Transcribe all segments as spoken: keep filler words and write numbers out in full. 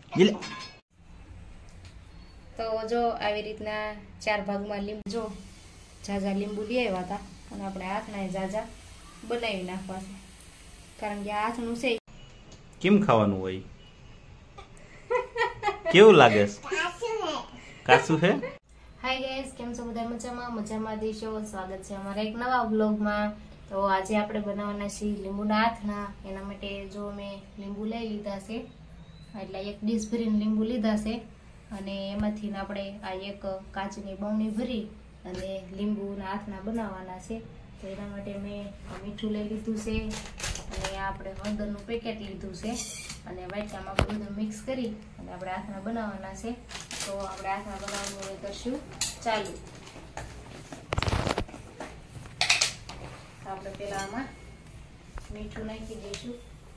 તો જો આવી રીતના ચાર ભાગમાં લીંબુ જો ઝાઝા લીંબુ લઈ આવ્યા હતા અને આપણે હાથના ઝાઝા બનાવી નાખવા છે, કારણ કે આ હાથનું છે. કેમ ખાવાનું હોય? કેવું લાગે છે? કાચું છે. હાય ગાઈસ, કેમ છો બધા? મજામાં મજામાં દેશો. સ્વાગત છે અમારા એક નવા વ્લોગમાં. તો આજે આપણે બનાવવાના છીએ લીંબુના હાથના. એના માટે જો મેં લીંબુ લઈ લીધા છે, એટલે એક ડીશ ભરીને લીંબુ લીધા છે અને એમાંથી આપણે આ એક કાચની બરણી ભરી અને લીંબુના હાથના બનાવવાના છે. તો એના માટે મેં મીઠું લઈ લીધું છે અને આપણે હળદરનું પેકેટ લીધું છે અને વાટકામાં આપણે બધું મિક્સ કરી અને આપણે હાથના બનાવવાના છે. તો આપણે હાથના બનાવવાનું કરશું ચાલુ. આપણે પહેલા આમાં મીઠું નાખી દઈશું.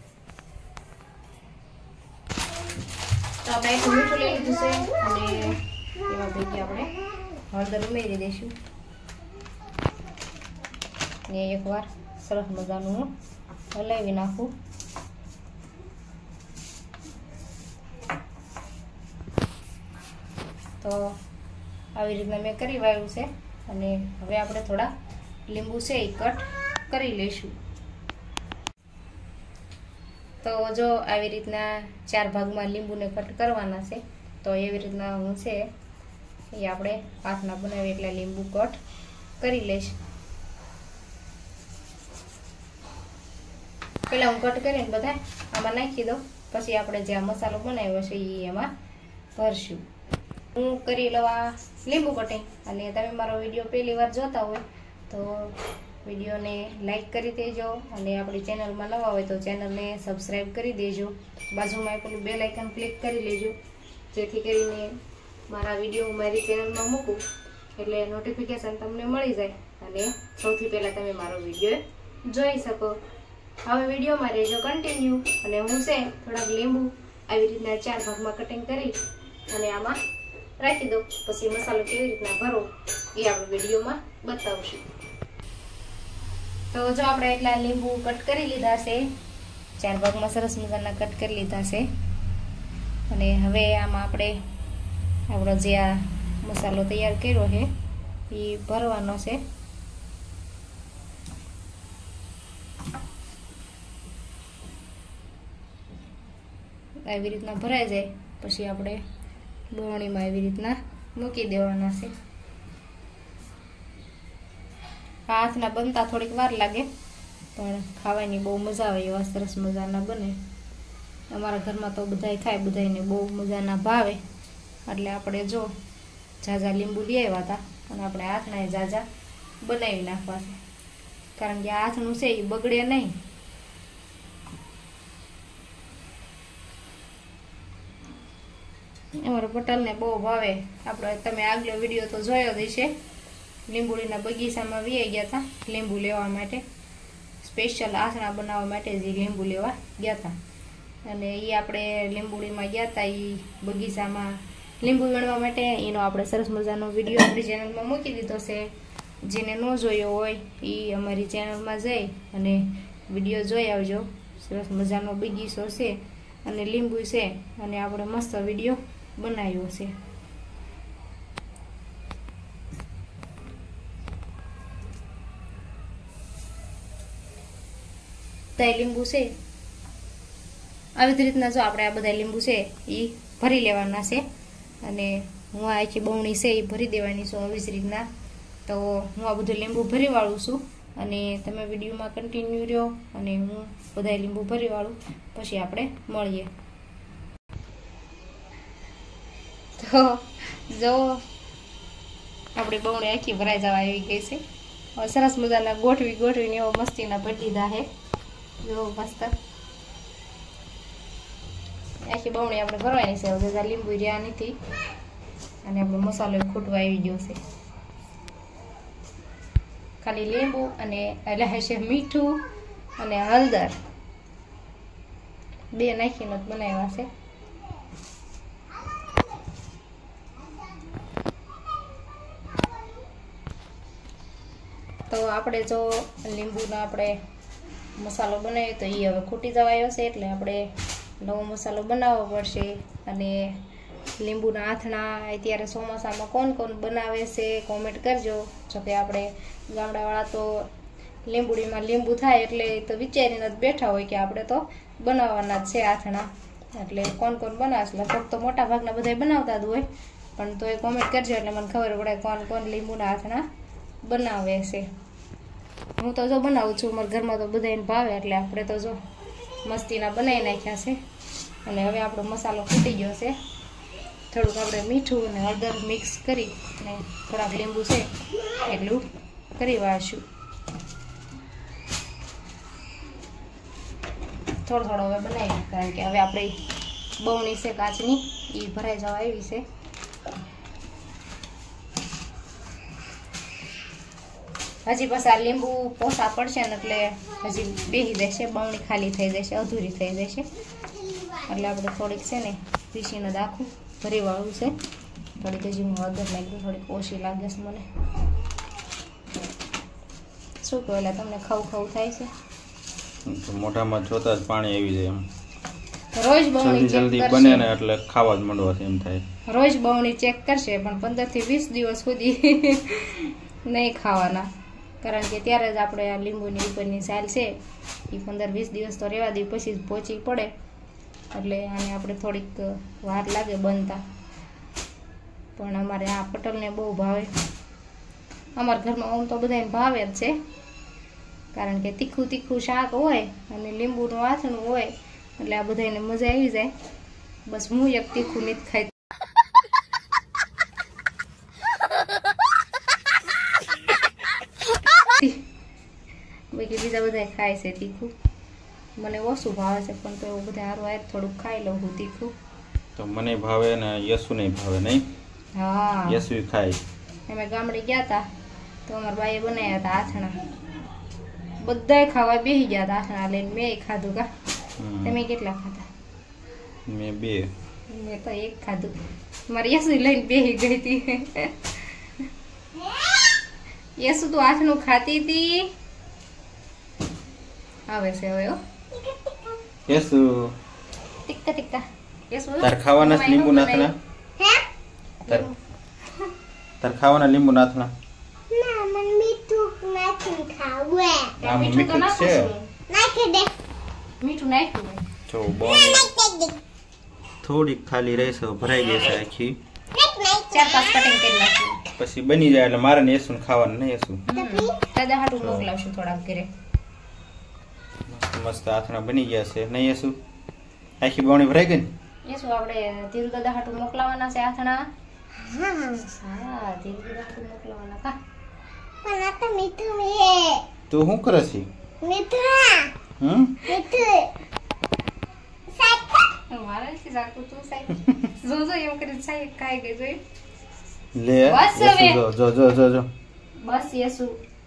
તો આપણે એક મીઠું લઈ લીધું છે અને એમાં ભેગી આપણે હળદર ઉમેરી દઈશું ને એકવાર સરસ મજાનું હું હલાવી નાખું. તો આવી રીતના મેં કરી વાળ્યું છે અને હવે આપણે થોડા લીંબુ છે એ કટ કરી લઈશું. તો જો આવી રીતના ચાર ભાગમાં લીંબુને કટ કરવાના છે. તો એવી રીતના હું છે એ આપણે હાથના બનાવી એટલે લીંબુ કટ કરી લઈશ. પહેલા હું કટ કરીને બધા આમાં નાખી દઉં, પછી આપણે જે આ મસાલો બનાવ્યો છે એ એમાં ભરશું. હું કરી લવા લીંબુ કટિંગ, અને તમે મારો વિડીયો પહેલી વાર જોતા હોય તો વિડીયોને લાઈક કરી દેજો અને આપણી ચેનલમાં નવા હોય તો ચેનલને સબસ્ક્રાઈબ કરી દેજો. બાજુમાં પેલું બેલ આઇકન ક્લિક કરી લેજો, જેથી કરીને મારા વિડીયો મારી ચેનલમાં મૂકું એટલે નોટિફિકેશન તમને મળી જાય અને સૌથી પહેલાં તમે મારો વિડીયો જોઈ શકો. હવે વિડીયોમાં રહેજો કન્ટિન્યુ. અને હું છે થોડાક લીંબુ આવી રીતના ચાર ભાગમાં કટિંગ કરી અને આમાં રાખી દઉં, પછી મસાલો કેવી રીતના ભરો એ આપણે વિડીયોમાં બતાવશું. તો જો આપણે એટલા લીંબુ કટ કરી લીધા છે, ચાર ભાગમાં સરસ મજાના કટ કરી લીધા છે અને હવે આમાં આપણે આપણો જે આ મસાલો તૈયાર કર્યો છે એ ભરવાનો છે. આવી રીતના ભરાઈ જાય પછી આપણે બરણીમાં આવી રીતના મૂકી દેવાના છે. હાથના બનતા થોડીક વાર લાગે પણ ખાવાની બહુ મજા આવે એવા સરસ મજાના બને. અમારા ઘરમાં તો બધાય ખાય, બધાને બહુ મજાના ભાવે. એટલે આપણે જો ઝાઝા લીંબુ લઈ આવ્યા હતા અને આપણે હાથના ઝાઝા બનાવી નાખવા છે, કારણ કે આ હાથનું છે એ બગડે નહીં. અમારા પટેલને બહુ ભાવે. આપણે તમે આગલો વિડીયો તો જોયો જ હશે. લીંબુડીના બગીચામાં વી ગયા હતા લીંબુ લેવા માટે, સ્પેશિયલ આસણા બનાવવા માટે જ લીંબુ લેવા ગયા હતા. અને એ આપણે લીંબુડીમાં ગયા હતા એ બગીચામાં લીંબુ વીણવા માટે. એનો આપણે સરસ મજાનો વિડીયો આપણી ચેનલમાં મૂકી દીધો છે. જેને ન જોયો હોય એ અમારી ચેનલમાં જઈ અને વિડીયો જોઈ આવજો. સરસ મજાનો બગીચો છે અને લીંબુ છે અને આપણે મસ્ત વિડીયો બનાવ્યો છે. બધા લીંબુ છે આવી જ રીતના જો આપણે આ બધા લીંબુ છે એ ભરી લેવાના છે અને હું આ આખી બરણી છે એ ભરી દેવાની છું આવી જ રીતના. તો હું આ બધું લીંબુ ભરી વાળું છું અને તમે વિડીયોમાં કન્ટિન્યુ રહ્યો અને હું બધા લીંબુ ભરી વાળું પછી આપણે મળીએ. તો જો આપણી બરણી આખી ભરાઈ જવા આવી ગઈ છે. સરસ મજાના ગોઠવી ગોઠવીને એવો મસ્તીના ભરી દીધા છે. જો મસ્ત આખી બરણી આપણે ભરવાની છે. બધા લીંબુ રહ્યા નથી અને આપણો મસાલો ખૂટવા આવી ગયો છે. ખાલી લીંબુ અને એટલે હશે મીઠું અને હળદર બે નાખીને બનાવ્યા છે. તો આપણે જો લીંબુનો આપણે મસાલો બનાવ્યો તો એ હવે ખૂટી જવાયો છે એટલે આપણે નવો મસાલો બનાવવો પડશે. અને લીંબુના આથણા અત્યારે ચોમાસામાં કોણ કોણ બનાવે છે કોમેન્ટ કરજો. જોકે આપણે ગામડાવાળા તો લીંબુડીમાં લીંબુ થાય એટલે તો વિચારીને જ બેઠા હોય કે આપણે તો બનાવવાના જ છે આથણા. એટલે કોણ કોણ બનાવશે, લગભગ તો મોટા ભાગના બધા બનાવતા જ હોય, પણ તો એ કોમેન્ટ કરજો એટલે મને ખબર પડે કોણ કોણ લીંબુના આથણા બનાવે છે. હું તો જો બનાવું છું, મારા ઘરમાં તો બધાને ભાવે એટલે આપણે તો જો મસ્તીના બનાવી નાખ્યા છે. અને હવે આપણો મસાલો ફૂટી ગયો છે. થોડુંક આપણે મીઠું અને હળદર મિક્સ કરી અને થોડાક લીંબુ છે એટલું કરી વાળશું. થોડો થોડો હવે બનાવી, કારણ કે હવે આપણે બવણી છે કાચની એ ભરાઈ જવા આવી છે. હજી પાછા લીંબુ પોસા પડશે ને એટલે હજી બેસી જશે, બવણી ખાલી થઈ જશે, અધૂરી થઈ જશે. એટલે આપણે થોડીક છે ને પીસીને દાખું ભરી વાળું છે. થોડીક હજી હું હળદર નાખી, થોડીક ઓછી લાગે છે મને. શું કહો, એટલે તમને ખાવું ખાવું થાય છે? મોઢામાં જોતા જ પાણી આવી જાય. એમ રોજ બવણી ચેક જલ્દી બને ને એટલે ખાવા જ માંડવાથી એમ થાય. રોજ બવણી ચેક કરશે પણ પંદર થી વીસ દિવસ સુધી નહીં ખાવાના, કારણ કે ત્યારે જ આપણે આ લીંબુની ઉપરની સાલ છે એ પંદર વીસ દિવસ તો રહેવા દઈએ, પછી જ પહોંચી પડે. એટલે આને આપણે થોડીક વાર લાગે બનતા. પણ અમારે આ પટલને બહુ ભાવે. અમારા ઘરમાં આમ તો બધાને ભાવે જ છે, કારણ કે તીખું તીખું શાક હોય અને લીંબુનું આથણું હોય એટલે આ બધાને મજા આવી જાય. બસ હું એક તીખું નથી ખાઈ. બાકી બીજા બધા ખાય છે તીખું, મને ઓછું ભાવે છે, પણ તો એવું બધા સારું આવે થોડુંક ખાઈ લઉં હું તીખું. તો મને ભાવે ને યસુ નહીં ભાવે નહીં. હા, યસુ ખાય. અમે ગામડે ગયા હતા તો અમારા બાઈએ બનાવ્યા હતા આથણા, બધાય ખાવા બેસી ગયા હતા આથણા લઈને. મેં ખાધું. કા તમે કેટલા ખાધા? મેં બે. મેં તો એક ખાધું. મારી યસુ લઈને બેસી ગઈ હતી. યસુ તો આથણું ખાતી હતી. આવે છે હવે હો યસુ. ટિક્કા ટિક્કા. યસુ તાર ખાવાના છે લીંબુ નાથણા? તાર તાર ખાવાના લીંબુ નાથણા? ના, મને મીઠું નાખીને ખાવું. આમ મીઠું તો મીઠું નાખું છે. છું. નાખી દે. મીઠું નાખ્યું હોય. જો ના, બહુ નાખી દે. થોડીક ખાલી રહેશે, ભરાઈ ગઈ છે આખી. નાખ, નાખ. ચાર પાંચ કટિંગ કરી નાખ્યું. પછી બની જાય એટલે મારે ને યસુ ખાવાનું નહીં. યસુ દાદા હાટું મોકલાવશું થોડાક ઘરે. મસ્ત આથણા બની ગયા છે નહીં યસુ? આખી બવણી ભરાઈ ગઈ ને? યસુ આપણે ધીરુ દાદા હાટું મોકલાવાના છે આથણા. હા, હા, ધીરુ દાદા હાટું મોકલાવાના. કા પણ આ તો મીઠું છે. તું શું કરે છે? મીઠું. હમ મીઠું. સાહેબ. મારે નથી જાગતું, તું સાહેબ જો જો એમ કરી સાહેબ ખાઈ ગઈ જોઈ. લે બસ યસુ હવે. જો જો જો જો જો બસ યસુ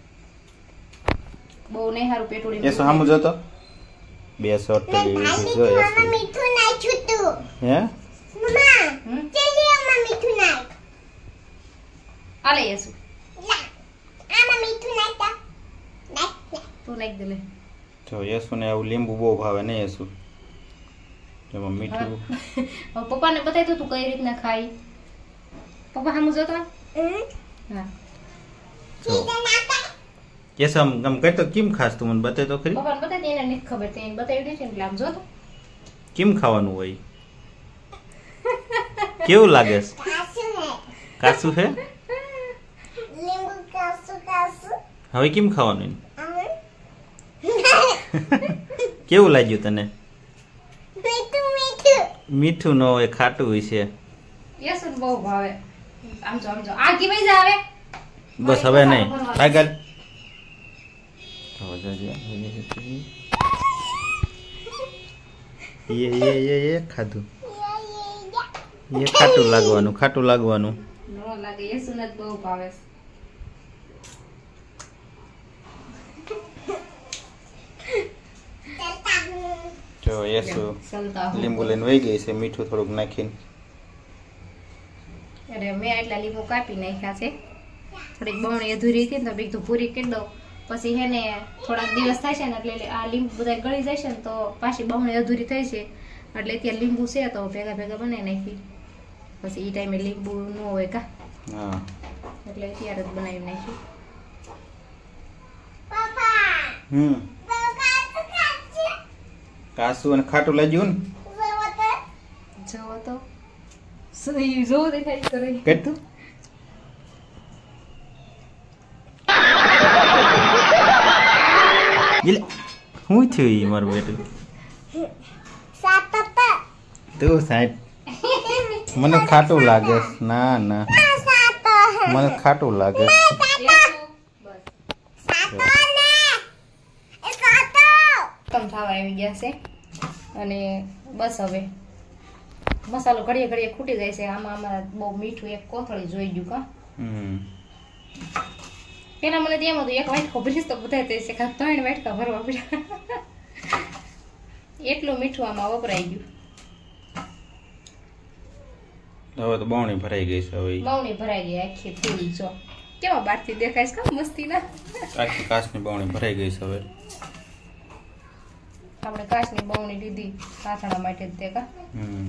બહુ નહીં હારું પેટુડી. યસુ સામુ જોતો. બે શોટ મેં કરી ભાઈ દીધી જો મીઠું, આમાં યસુ. મીઠું નાખ્યું તું. હે મમ્મા, હમ? ચલી આમાં મીઠું નાખ. આલે યસુ લા. આમાં મીઠું નાખતા. નાખ, નાખ. તું નાખ દે લે. જો યસુ ને આવું લીંબુ બહુ ભાવે નહીં યસુ? એમાં મીઠું. હવે પપ્પાને બતાવી દો તું કઈ રીતના ખાઈ. પપ્પા સામું જોતો. હમ? હા, જો સીધા નાખતા. યસુ આમ આમ કરતો કેમ ખાસ તું મને બતાય તો ખરી. પપ્પાને બતાવી એને નથી ખબર, તે એને બતાવી દે છે એટલે આમ જોતો. કેમ ખાવાનું હોય? કેવું લાગે છે? કાચું હે. કાચું છે? લીંબુ કાચું કાચું. હવે કેમ ખાવાનું? આમ. કેવું લાગ્યું તને? મીઠું મીઠું. મીઠું ન હોય, ખાટું હોય છે. યસુ બહુ ભાવે. આમ જો આમ જો આ કી વઈ જા આવે. બસ હવે નહીં. આગળ ये ये ये ये ખાધું. એ ખાટું લાગવાનું, ખાટું લાગવાનું. નો લાગે યસુ ને બહુ ભાવે. જો યસુ સંતા લીંબુ લઈને વહી ગઈ છે, મીઠું થોડુંક નાખીને. અરે મેં એટલા લીંબુ કાપી નાખ્યા છે. થોડીક બવણી અધૂરી હતી ને તો બીજું પૂરી કરી દઉં. પછી હે ને થોડાક દિવસ થાય છે ને એટલે આ લીંબુ બધા ગળી જાય છે ને તો પાછી બવણી અધૂરી થઈ છે એટલે અત્યારે લીંબુ છે તો ભેગા ભેગા બનાવી નાખી, પછી એ ટાઈમે લીંબુ ન હોય કા, હા એટલે અત્યારે જ બનાવી નાખી. પપ્પા હમ પપ્પા તો ખાচ্ছে કાસુ અને ખાટું લાગ્યું ને જોવો જોવો તો તો સહી જોવો દેખાય કરે કેટલું એટલે શું થયું ઈ મારું બેટું સાત પપ્પા તું સાહેબ મને ખાટું લાગે છે. ના ના સાત મને ખાટું લાગે છે. સાત ને એ સાત કમ થવા આવી ગયા છે અને બસ હવે મસાલો ઘડીએ ઘડીએ ખૂટી જાય છે. આમાં અમારા બહુ મીઠું એક કોથળી જોઈ ગયું કા. હમ પેલા મને તેમ હતું એક વાટકો ભરીશ તો બધા તે છે કા ત્રણ વાટકા ભરવા પડ્યા. એટલું મીઠું આમાં વપરાઈ ગયું. હવે તો બવણી ભરાઈ ગઈ છે. હવે ઈ બવણી ભરાઈ ગઈ આખી ફૂલ. જો કેવા બહારથી દેખાય છે કા મસ્તી ના. આખી કાચની બવણી ભરાઈ ગઈ છે. હવે આપણે કાચની બવણી લીધી કાથણા માટે જ તે કા. હમ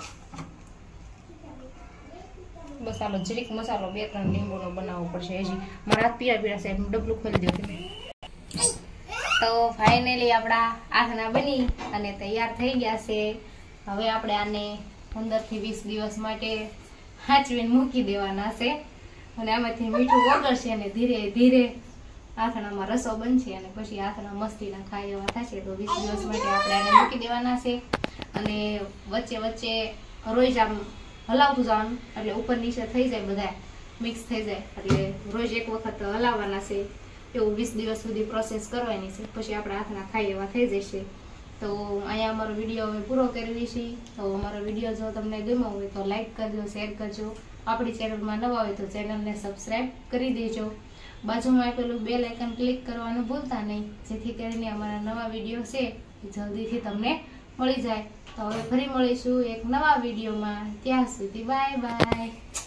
બસ આલો જરીક મસાલો બે ત્રણ લીંબુનો બનાવવો પડશે. હજી મારા હાથ પીળા પીળા છે, ડબલું ખોલી દો તમે. તો ફાઇનલી આપણા આથણા બની અને તૈયાર થઈ ગયા છે. હવે આપણે આને પંદર થી વીસ દિવસ માટે હાંચવીને મૂકી દેવાના છે અને આમાંથી મીઠું ઓગળશે અને ધીરે ધીરે આથણામાં રસો બનશે અને પછી આથણા મસ્તીના ખાઈ એવા થશે. તો વીસ દિવસ માટે આપણે આને મૂકી દેવાના છે અને વચ્ચે વચ્ચે રોજ આમ હલાવતું જવાનું એટલે ઉપર નીચે થઈ જાય, બધા મિક્સ થઈ જાય એટલે રોજ એક વખત હલાવવાના છે. એવું વીસ દિવસ સુધી પ્રોસેસ કરવાની છે, પછી આપણે હાથના ખાઈ એવા થઈ જશે. તો અહીંયા અમારો વિડીયો હવે પૂરો કરી દઈશું. તો અમારો વિડીયો જો તમને ગમ્યો હોય તો લાઈક કરજો, શેર કરજો. આપણી ચેનલમાં નવા હોય તો ચેનલને સબસ્ક્રાઈબ કરી દેજો. બાજુમાં આપેલું બેલ આઇકન ક્લિક કરવાનું ભૂલતા નહીં, જેથી કરીને અમારા નવા વિડીયો છે એ જલ્દીથી તમને મળી જાય. તો હવે ફરી મળીશું એક નવા વિડીયોમાં. ત્યાં સુધી બાય બાય.